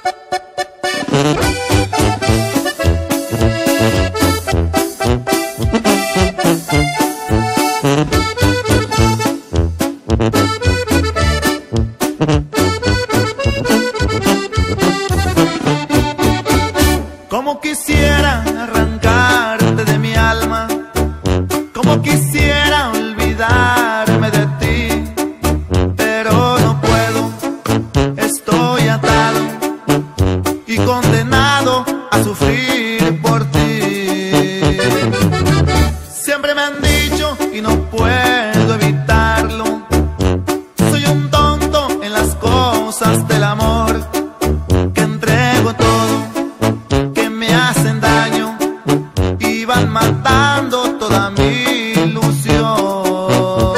Como quisiera arrancarte de mi alma, como quisiera olvidarme de ti, pero no puedo, estoy atado y condenado a sufrir por ti. Siempre me han dicho y no puedo evitarlo, soy un tonto en las cosas del amor, que entrego todo, hacen daño y van matando toda mi ilusión.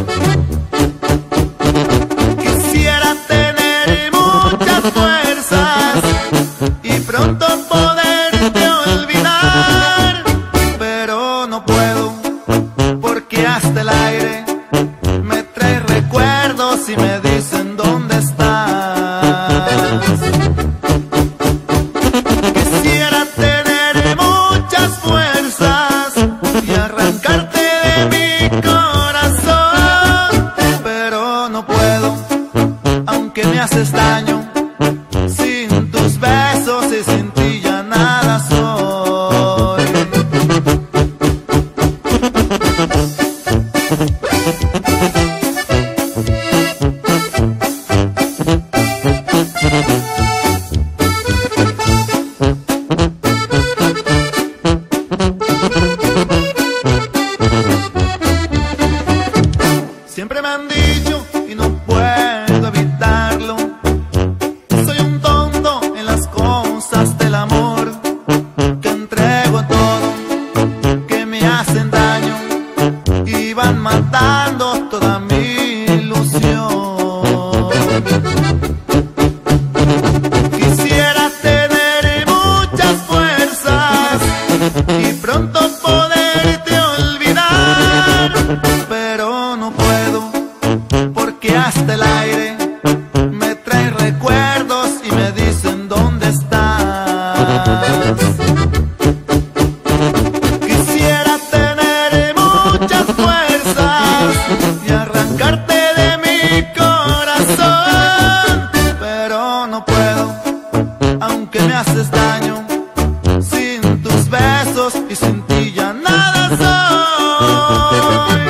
Quisiera tener muchas fuerzas y pronto poderte olvidar, pero no puedo, porque hasta el aire me trae recuerdos y me dicen dónde estás. Fuerzas y arrancarte de mi corazón, pero no puedo, aunque me haces daño, sin tus besos y sin ti ya nada soy. Siempre me han dicho y no puedo evitarlo, soy un tonto en las cosas del amor, que entrego todo, que me hacen daño y van matando toda mi ilusión. Quisiera tener muchas fuerzas y pronto poderte olvidar, pero no puedo, porque hasta el aire me trae recuerdos y me dicen dónde estás. Quisiera tener muchas fuerzas y arrancarte de mi corazón, pero no puedo, aunque me haces daño, sin tus besos y sin ti ya nada soy.